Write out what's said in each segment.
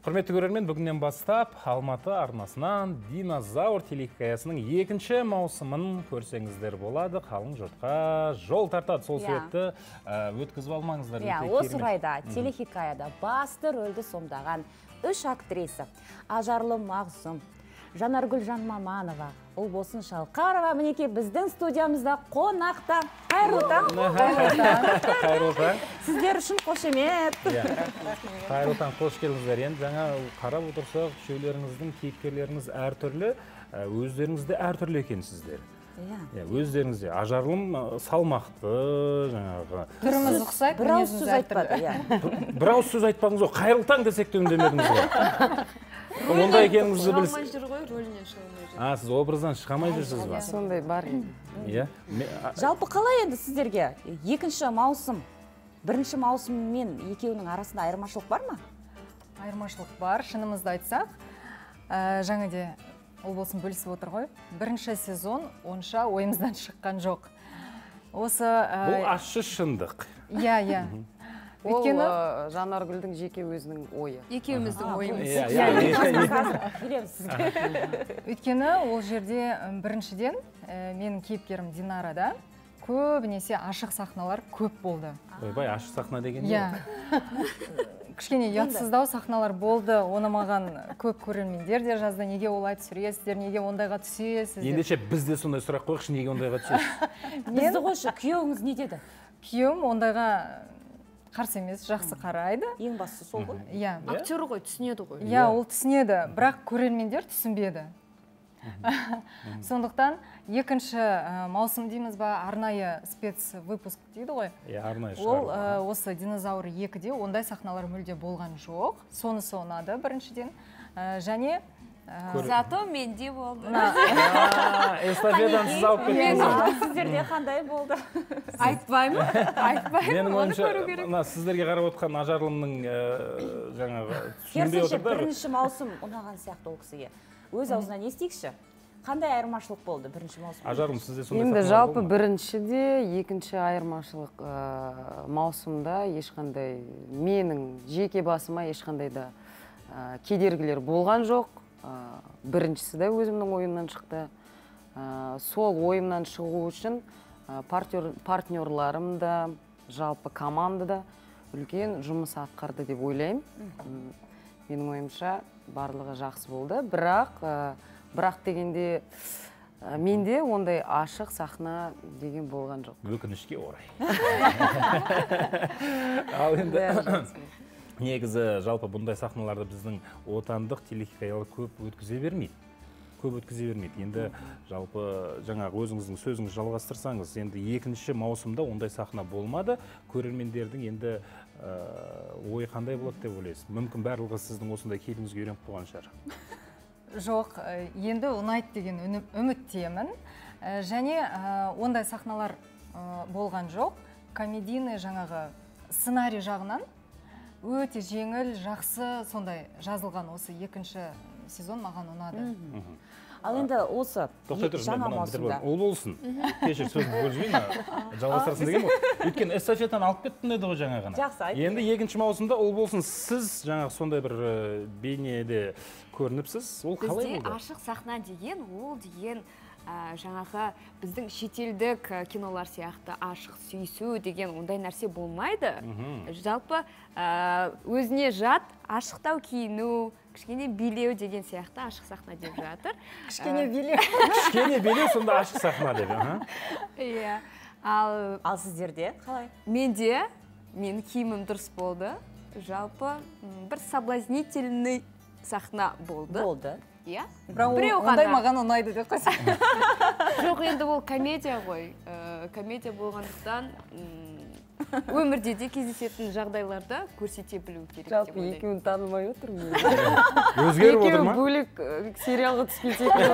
Құрметті көрермен, бүгіннен бастап Алматы арнасынан Динозавр телехикаясының екінші маусымын көрсеңіздер болады. Қалың жұртқа жол тартады. Сол себепті өткізіп алмаңыздар. Осы орайда телехикаяда басты рөлді сомдаған 3 актриса: Ажарлым Мағзұм, Жанаргүл Жанмаманова, Ұлбосын Шалқарова мінеке біздің студиямызда қонақта. Қайырлы таң. Қайырлы таң. Сіздер үшін қошемет. Қайырлы таң, қош келдіңіздер. Енді жаңа қарап отырсақ, үшеулеріңіздің кейіпкерлеріңіз әртүрлі, өздеріңізде әртүрлі екенсіздер. Өздеріңізде Ажарлым салмақты, жаңағы түріміз ұқсайды, бір ауыз сөз айтпады. Бір ауыз сөз айтпадыңыз ғой, қайырлы таң десек те үндемедіңіз ғой. Ондай екеніңізді білсіз. Шығамай жүр ғой, рөлінен шығамай жүр. Сіз образдан шығамай жүрсіз ба? Сондай бар. Жалпы қалай енді сіздерге? Екінші маусым, бірінші маусым мен екеуінің арасында айырмашылық бар ма? Айырмашылық бар, шынымызды айтсақ. Жаңаде Ұлбосын бөлісіп отыр ғой. Бірінші сезон онша ойымыздан шыққан жоқ. Бұл ащы шындық. Иә. Ол Жанаргүлдің жеке өзінің ойы. Екеуміздің ойымыз. Өйткені ол жерде біріншіден менің кейіпкерім Динарада көбінесе ашық сахналар көп болды. Ойбай, ашық сахна деген не? Кішкене ұятсыздау сахналар болды. Оны маған көп көрермендер де жазды. Неге олай түсіресіздер, неге ондайға түсесіздер? Ендеше бізде сондай сұрақ қойықшы, неге ондайға түсесіз? Бізді қойшы, күйеуіңіз не деді? Күйеуім ондайға қарсы емес, жақсы қарайды. Ең бастысы сол ғой. Актер ғой, түсінеді ғой. Ол түсінеді, бірақ көрермендер түсінбеді. Сондықтан екінші маусым дейміз ба, арнайы спец выпуск дейді ғой. Арнайы шығару. Ол осы Динозавр 2-де ондай сахналар мүлде болған жоқ. Сонысы ұнады біріншіден. Және зато менде болды. Эстафетаны сіз алып кеттіңіз. Сіздерде қандай болды? Айтпаймын. Менің ойымша, сіздерге қарап отқан Ажарлымның жаңағы түсінбей керісінше отырдар. бірінші маусым ұнаған сияқты ол кісіге. Өз аузынан естейікші. Қандай айырмашылық болды бірінші маусым? Ажарлым, сізде сондай енді жалпы біріншіде, екінші айырмашылық маусымда ешқандай менің жеке басыма ешқандай да кедергілер болған жоқ. Біріншісі де өзімнің ойымнан шықты. Сол ойымнан шығу үшін партнерларым да, жалпы команда да үлкен жұмыс атқарды деп ойлаймын. Менің ойымша барлығы жақсы болды. Бірақ дегенде менде ондай ашық сахна деген болған жоқ. Өкінішке орай. Ал енді негізі жалпы бұндай сахналарды біздің отандық телехикаялар көп өткізе бермейді. Енді жалпы жаңағы өзіңіздің сөзіңіз жалғастырсаңыз, енді екінші маусымда ондай сахна болмады. Көрермендердің енді ой қандай болады деп ойлайсыз? Мүмкін барлығы сіздің осындай кейпіңізге үйреніп қойған шығар. Жоқ, енді ұнайды деген үміттемін. Және ондай сахналар болған жоқ. Комедийный жаңағы сценарий жағынан өте жеңіл, жақсы сондай жазылған осы екінші сезон маған ұнады. Ал енді осы жаңа маусымда. Ол болсын. Кешір сөзді бөлжейін, жалғастырсын деген ғой. Өйткені эстафетаны алып кеттім деді ғой жаңа ғана. Жақсы, айт. Енді екінші маусымда ол болсын, сіз жаңағы сондай бір бейнеде көрініпсіз. Ол қалай болды? Бізде ашық сахна деген, ол деген жаңағы біздің шетелдік кинолар сияқты ашық сүйісу деген ондай нәрсе болмайды. Жалпы өзіне жат ашықтау киіну, кішкене билеу деген сияқты ашық сахна деп жатыр. Кішкене билеу. Кішкене билеу, сонда ашық сахна деп. Ал сіздерде қалай? Менде, менің киімім дұрыс болды. Жалпы бір соблазнительный сахна болды. Болды. Бірақ ондай маған ұнайды деп қойса. Жоқ, енді ол комедия ғой. Комедия болғандықтан өмірде де кездесетін жағдайларда көрсете білу керек деп Жалпы ойлаймын. екеуін танымай отырмын. Өзгеріп отыр ма? Екеуі бөлек сериалға түскен секілді.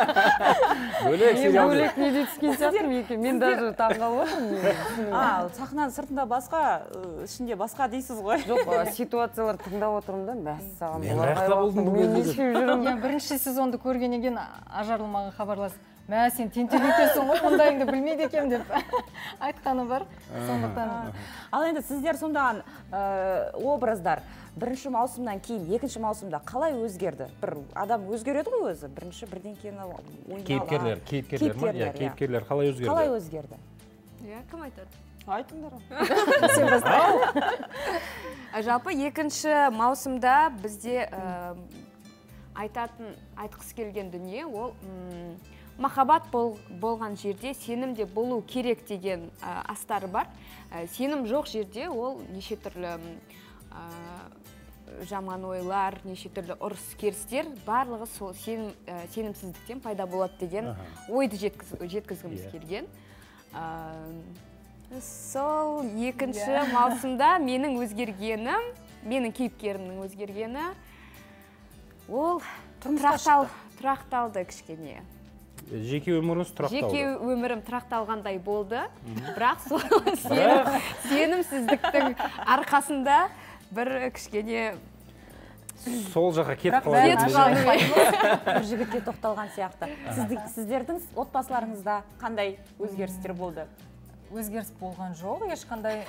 Бөлек неде түскен сияқты мен даже таңғалып отырмын. Сахнаның сыртында басқа, ішінде басқа дейсіз ғой. Жоқ, ситуациялар тыңдап отырмын да, мәссаған. Мен қаяқта болдым бұл кезде. Бірінші сезонды көргеннен Ажарлым маған хабарласып, мә сен тентек-етесің ғой, мұндайыңды білмейді екем деп айтқаны бар. Сондықтан. Ал енді сіздер сомдаған образдар бірінші маусымнан кейін екінші маусымда қалай өзгерді? Бір адам өзгереді ғой өзі, бірінші бірден кейін кейіпкерлер ма? Кейіпкерлер қалай өзгерді? Қалай өзгерді? Кім айтады? Айтыңдар. Жалпы екінші маусымда бізде айтқысы келген дүние ол махаббат болған жерде сенім де болу керек деген астары бар. Сенім жоқ жерде ол неше түрлі жаман ойлар, неше түрлі ұрыс керістер барлығы сол сенімсіздіктен пайда болады деген ойды жеткізгіміз келген. Сол екінші маусымда менің өзгергенім, менің кейіпкерімнің өзгергені ол тұрақталды кішкене. Жеке өміріңіз тұрақталды? Жеке өмірім тұрақталғандай болды, бірақ сол сенімсіздіктің арқасында бір кішкене сол жаққа кетіп қалады. Бір жігітке тоқталған сияқты. Сіздердің отбасыларыңызда қандай өзгерістер болды? Өзгеріс болған жоқ, ешқандай.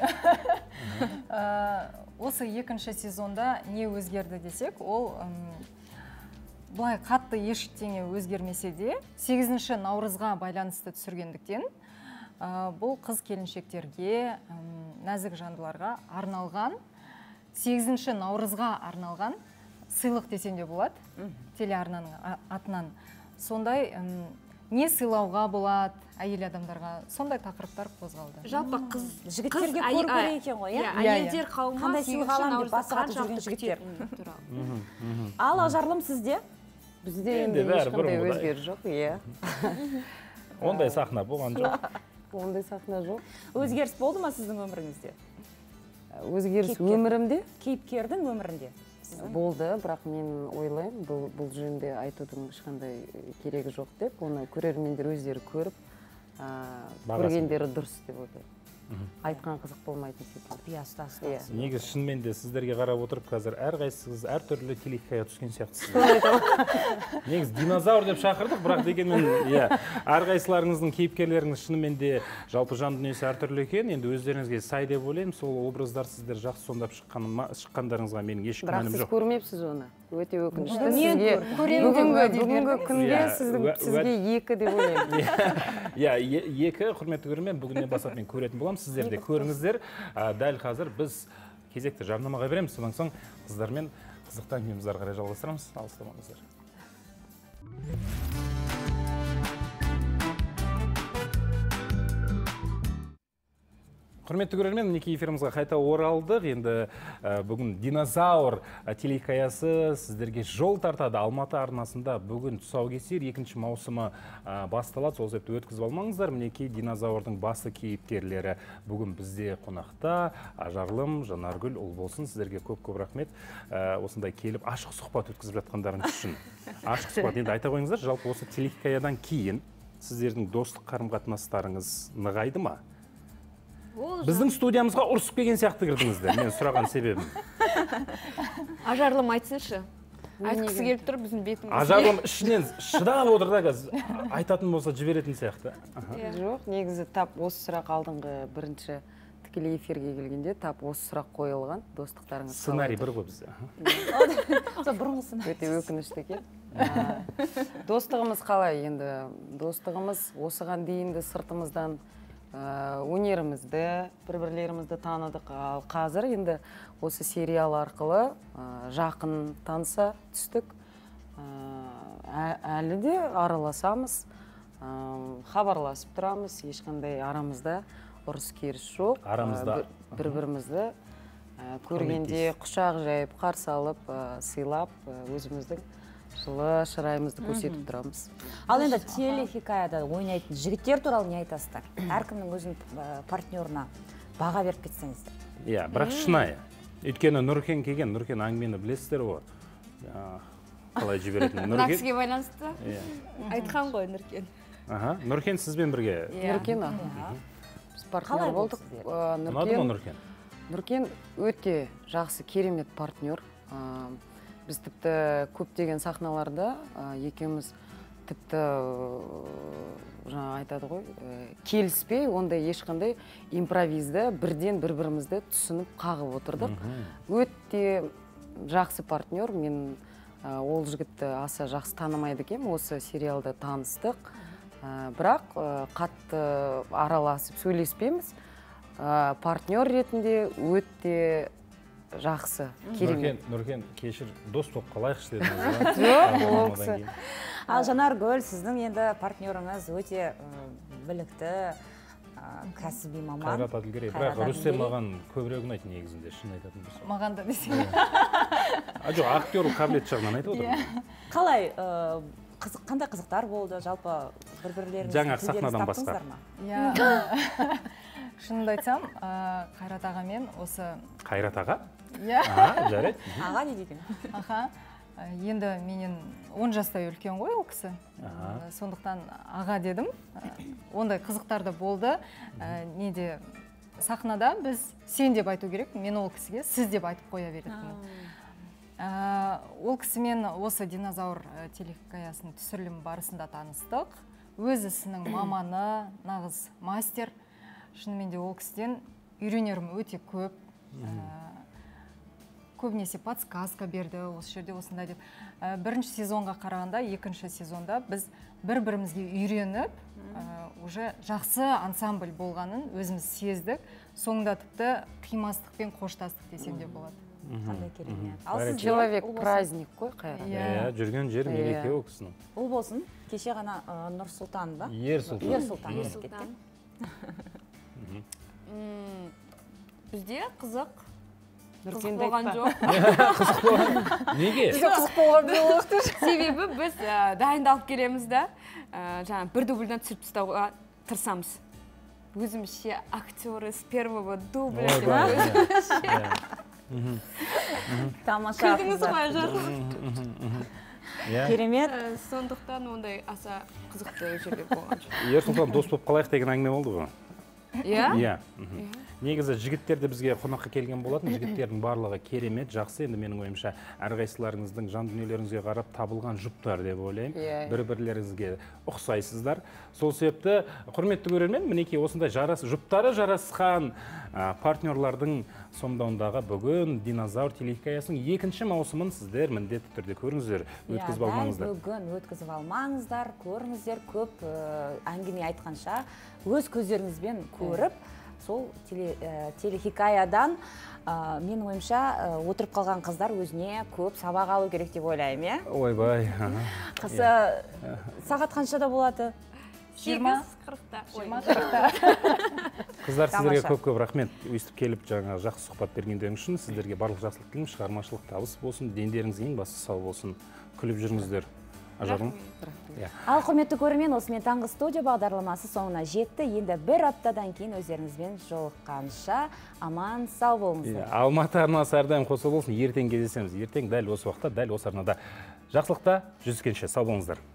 Осы екінші сезонда не өзгерді десек, ол былай қатты ештеңе өзгермесе де, 8 наурызға байланысты түсіргендіктен, бұл қыз келіншектерге, нәзік жандыларға арналған, 8 наурызға арналған сыйлық десем де болады, телеарнаның атынан. Сондай не сыйлауға болады әйел адамдарға, сондай тақырыптар қозғалды. Жалпы жігіттерге көрінген екен ғой, әйелдер қауымы қандай сыйлық аламын деп бас қатып жүрген жігіттер. Ал Ажарлым сізде? Бізде енді ешқандай өзгеріс жоқ, Ондай сахна болған жоқ. Ондай сахна жоқ. Өзгеріс болды ма сіздің өміріңізде? Өзгеріс өмірімде? Кейіпкердің өмірінде? Болды, бірақ мен ойлаймын, бұл жөнінде айтудың ешқандай керегі жоқ деп, оны көрермендер өздері көріп, көргендері дұрыс деп ойлаймын. Айтқан қызық болмайтын секілді. Негізі шынымен де сіздерге қарап отырып, қазір әрқайсыңыз әртүрлі телехикая түскен сияқтысыз. Негізі динозавр деп шақырдық, бірақ дегенмен, әрқайсыларыңыздың кейіпкерлеріңіз шынымен де жалпы жан дүниесі әртүрлі екен. Енді өздеріңізге сай деп ойлаймын, сол образдар сіздер жақсы сомдап шыққандарыңызға менің еш күмәнім жоқ. Бірақ сіз көрмепсіз оны. Өте өкінішті. Бүгінгі күнде сізге 2 деп ойлаймын. 2 құрметті көрермен, бүгіннен бастап мен көретін боламын. Сіздер де көріңіздер. Дәл қазір біз кезекті жарнамаға береміз. Содан соң қыздармен қызықты әңгімемізді ары қарай жалғастырамыз. Алыстамаңыздар. Құрметті көрермен, мінекей эфирімізге қайта оралдық. Енді бүгін динозавр телехикаясы сіздерге жол тартады. Алматы арнасында бүгін тұсаукесер 2 маусымы басталады. Сол себепті өткізіп алмаңыздар. Мінекей динозаврдың басты кейіпкерлері бүгін бізде қонақта. Ажарлым, Жанаргүл, ұл болсын. Сіздерге көп-көп рахмет. Осындай келіп ашық сұхбат өткізіп жатқандарыңыз үшін. Ашық сұхбат. Енді айта қойыңыздар, жалпы осы телехикаядан кейін сіздердің достық қарым-қатынастарыңыз нығайды ма? Біздің студиямызға ұрысып келген сияқты кірдіңіздер, мен сұраған себебім. Ажарлым айтсыншы. Айтқысы келіп тұр біздің бетімізге. Ажарлым ішінен шыдап отыр да қазір. Айтатын болса жіберетін сияқты. Жоқ, негізі тап осы сұрақ алдыңғы бірінші тікелей эфирге келгенде тап осы сұрақ қойылған. Достықтарыңыз сценарий бір ғой бізде. Өте өкінішті екен. Достығымыз қалай енді? Достығымыз осыған дейінгі сыртымыздан өнерімізді, бір-бірлерімізді таныдық. Ал қазір енді осы сериал арқылы жақын таныса түстік. Әлі де араласамыз, хабарласып тұрамыз, ешқандай арамызда ұрыс керіс жоқ. Арамызда бір-бірімізді көргенде құшақ жайып, қарсы алып, сыйлап, өзіміздің жылы шырайымызды көрсетіп тұрамыз. Ал енді телехикаяда ойнайтын жігіттер туралы не айтасыздар? Әркімнің өзінің партнерына баға беріп кетсеңіздер. Иә, бірақ шынайы. Өйткені Нұркен келген, Нұркен әңгімені білесіздер ғой. Қалай жіберетін Нұркен? Нақсыге байланысты? Айтқан ғой Нұркен. Нұркен сізбен бірге? Нұркен, біз партнер болдық. Ұнады ма Нұркен? Нұркен өте жақсы, керемет партнер. Біз тіпті көптеген сахналарда екеуміз тіпті жаңа айтады ғой, келіспей, ондай ешқандай импровизді бірден бір-бірімізді түсініп қағып отырдық. Өте жақсы партнер. Мен ол жігітті аса жақсы танымайды екенмін, осы сериалда таныстық. Бірақ қатты араласып сөйлеспейміз. Партнер ретінде өте жақсы, керемет. Нұркен, кешір, дос болып қалайықшы дедіңіз. Жоқ, ол кісі. Ал Жанаргүл, сіздің енді партнеріңіз өте білікті, кәсіби маман. Қайрат Әділгерей. Бірақ Рүстем маған көбірек ұнайды негізінде, шын айтатын болсам. Маған да десең. Жоқ, актерлік қабілет жағынан айтып отырмын. Қалай, қандай қызықтар болды, жалпы бір-бірлеріңізді жаңағы сахнадан басқа. Шынымды айтсам, Қайрат ағамен осы... Қайрат аға? Иә. Жарайды. Аға не деген? Аха. Енді менен 10 жастай үлкен ғой ол кісі. Сондықтан аға дедім. Ондай қызықтар да болды. Неде сахнада біз сен деп айту керек, мен ол кісіге сіз деп айтып қоя беретінмін. Ол кісімен осы динозавр телехикаясының түсірілім барысында таныстық. Өз ісінің маманы, нағыз мастер. Шынымен де ол кісіден үйренерім өте көп. Көбінесе подсказка берді, осы жерде осындай деп. Бірінші сезонға қарағанда, екінші сезонда біз бір-бірімізге үйреніп, уже жақсы ансамбль болғанын өзіміз сездік. Соңында тіпті қимастықпен қоштастық десем де болады. Қандай керемет. Человек праздник қой, Қайрат. Жүрген жер мереке ол кісінің. Ол болсын, кеше ғана Нұрсұлтан ба? Ерсұлтан. Бізде қызық Нұркенді болған жоқ. Қызық болған. Неге? Қызық болған жоқ. Себебі біз дайындалып келеміз да, жаңа бір дубльдан түсіріп тастауға тырысамыз. Өзімізше актеры с первого дубля. Тамаша. Күлдіңіз ғой ажар. Керемет. Сондықтан ондай аса қызықты жерде болған жоқ. Ерсұлтан дос болып қалайық деген әңгіме болды ғой. Иә? Негізі жігіттер де бізге қонаққа келген болатын. Жігіттердің барлығы керемет, жақсы. Енді менің ойымша әрқайсыларыңыздың жан дүниелеріңізге қарап табылған жұптар деп ойлаймын. Бір-бірлеріңізге ұқсайсыздар. Сол себепті құрметті көрермен, мінекей осындай жұптары жарасқан партнерлардың сомдауындағы бүгін динозавр телехикаясының 2-ші маусымын сіздер міндетті түрде көріңіздер, өткізіп алмаңыздар. Бүгін өткізіп алмаңыздар, көріңіздер, көп әңгіме айтқанша өз көздеріңізбен көріп, сол телехикаядан менің ойымша отырып қалған қыздар өзіне көп сабақ алу керек деп ойлаймын, е? Ойбай. Қысы сағат қаншада болады? 20:40-та. Қыздар, сіздерге көп-көп рахмет. Өйстіп келіп, жаңа жақсы сұхбат бергендерің үшін сіздерге барлық жақсылық тілеймін, шығармашылық табыс болсын, дендеріңіз ең бастысы сау болсын. Күліп жүріңіздер. Ажарым? Ал құрметті көрермен, осымен таңғы студия бағдарламасы соңына жетті. Енді бір аптадан кейін өздеріңізбен жолыққанша аман сау болыңыздар. Алматы арнасы әрдайым қоса болсын. Ертең кездесеміз. Ертең дәл осы уақытта, дәл осы арнада. Жақсылықта жүздескенше сау болыңыздар.